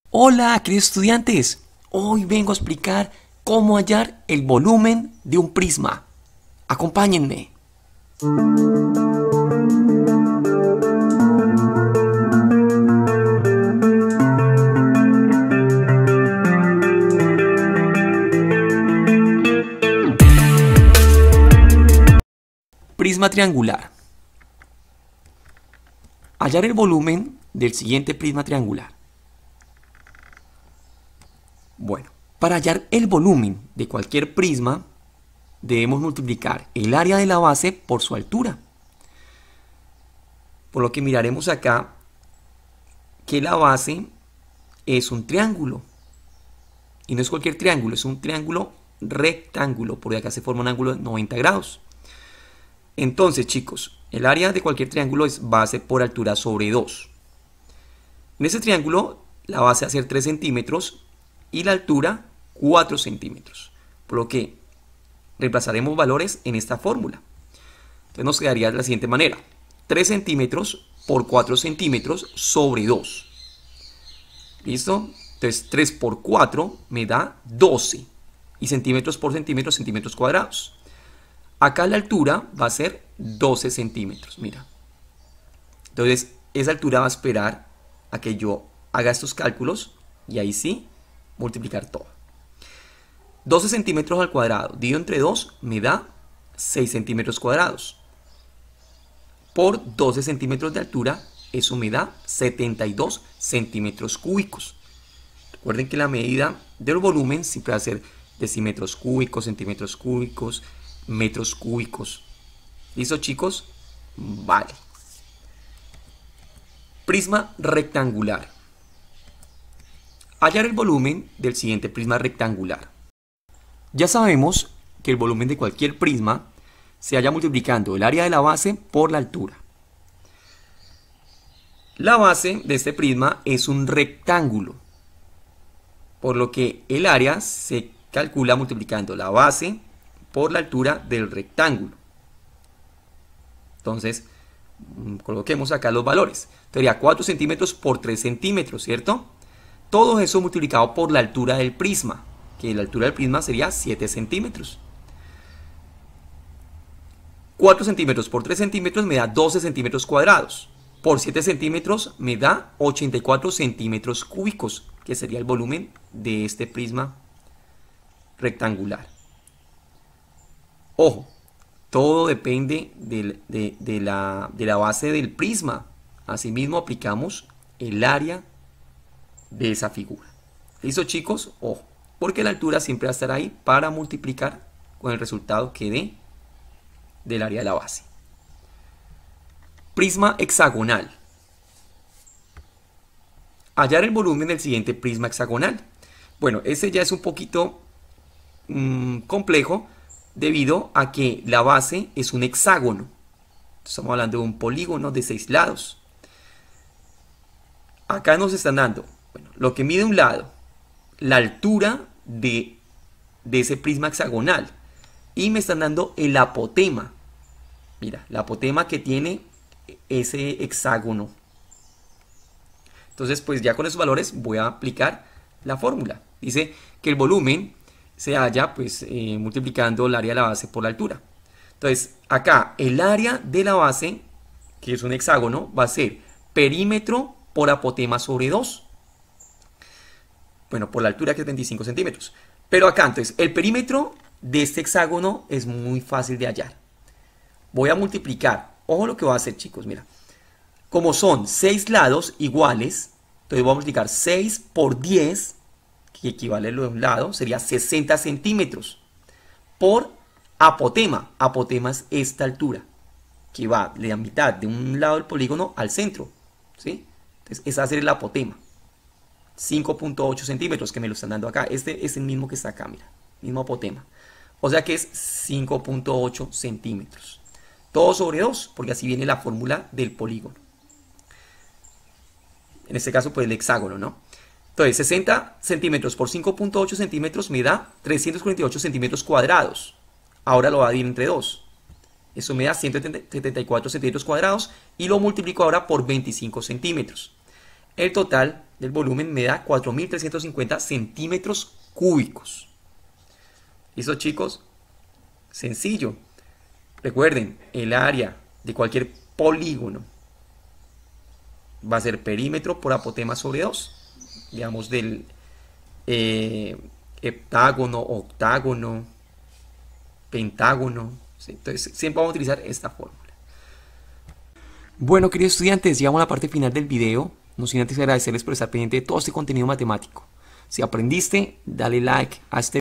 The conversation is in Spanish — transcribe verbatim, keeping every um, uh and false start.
Hola, queridos estudiantes. Hoy vengo a explicar cómo hallar el volumen de un prisma. Acompáñenme. Prisma triangular. Hallar el volumen del siguiente prisma triangular. Bueno, para hallar el volumen de cualquier prisma, debemos multiplicar el área de la base por su altura. Por lo que miraremos acá que la base es un triángulo. Y no es cualquier triángulo, es un triángulo rectángulo, porque acá se forma un ángulo de noventa grados. Entonces, chicos, el área de cualquier triángulo es base por altura sobre dos. En ese triángulo, la base va a ser tres centímetros y la altura cuatro centímetros. Por lo que reemplazaremos valores en esta fórmula. Entonces nos quedaría de la siguiente manera. tres centímetros por cuatro centímetros sobre dos. ¿Listo? Entonces tres por cuatro me da doce. Y centímetros por centímetros, centímetros cuadrados. Acá la altura va a ser doce centímetros. Mira. Entonces esa altura va a esperar a que yo haga estos cálculos. Y ahí sí, multiplicar todo. doce centímetros al cuadrado dividido entre dos me da seis centímetros cuadrados. Por doce centímetros de altura, eso me da setenta y dos centímetros cúbicos. Recuerden que la medida del volumen siempre va a ser decímetros cúbicos, centímetros cúbicos, metros cúbicos. ¿Listo, chicos? Vale. Prisma rectangular. Hallar el volumen del siguiente prisma rectangular. Ya sabemos que el volumen de cualquier prisma se halla multiplicando el área de la base por la altura. La base de este prisma es un rectángulo, por lo que el área se calcula multiplicando la base por la altura del rectángulo. Entonces, coloquemos acá los valores. Sería cuatro centímetros por tres centímetros, ¿cierto? Todo eso multiplicado por la altura del prisma, que la altura del prisma sería siete centímetros. cuatro centímetros por tres centímetros me da doce centímetros cuadrados. Por siete centímetros me da ochenta y cuatro centímetros cúbicos, que sería el volumen de este prisma rectangular. Ojo, todo depende de, de, de, la, de la base del prisma. Asimismo aplicamos el área de esa figura. ¿Listo, chicos? Ojo, porque la altura siempre va a estar ahí para multiplicar con el resultado que dé del área de la base. Prisma hexagonal. Hallar el volumen del siguiente prisma hexagonal. Bueno, ese ya es un poquito mmm, complejo debido a que la base es un hexágono. Estamos hablando de un polígono de seis lados. Acá nos están dando, bueno, lo que mide un lado, la altura de, de ese prisma hexagonal. Y me están dando el apotema. Mira, la apotema que tiene ese hexágono. Entonces, pues ya con esos valores voy a aplicar la fórmula. Dice que el volumen se halla pues eh, multiplicando el área de la base por la altura. Entonces, acá el área de la base, que es un hexágono, va a ser perímetro por apotema sobre dos. Bueno, por la altura que es veinticinco centímetros. Pero acá, entonces, el perímetro de este hexágono es muy fácil de hallar. Voy a multiplicar. Ojo lo que voy a hacer, chicos, mira. Como son seis lados iguales, entonces voy a multiplicar seis por diez, que equivale a lo de un lado, sería sesenta centímetros, por apotema. Apotema es esta altura, que va de la mitad de un lado del polígono al centro, ¿sí? Entonces, ese va a ser el apotema. cinco punto ocho centímetros, que me lo están dando acá. Este es el mismo que está acá, mira. Mismo apotema. O sea que es cinco punto ocho centímetros. Todo sobre dos, porque así viene la fórmula del polígono. En este caso, pues el hexágono, ¿no? Entonces, sesenta centímetros por cinco punto ocho centímetros me da trescientos cuarenta y ocho centímetros cuadrados. Ahora lo voy a dividir entre dos. Eso me da ciento setenta y cuatro centímetros cuadrados y lo multiplico ahora por veinticinco centímetros. El total del volumen me da cuatro mil trescientos cincuenta centímetros cúbicos. ¿Listo, chicos? Sencillo. Recuerden, el área de cualquier polígono va a ser perímetro por apotema sobre dos. Digamos del eh, heptágono, octágono, pentágono. ¿Sí? Entonces siempre vamos a utilizar esta fórmula. Bueno, queridos estudiantes, llegamos a la parte final del video. No sin antes agradecerles por estar pendiente de todo este contenido matemático. Si aprendiste, dale like a este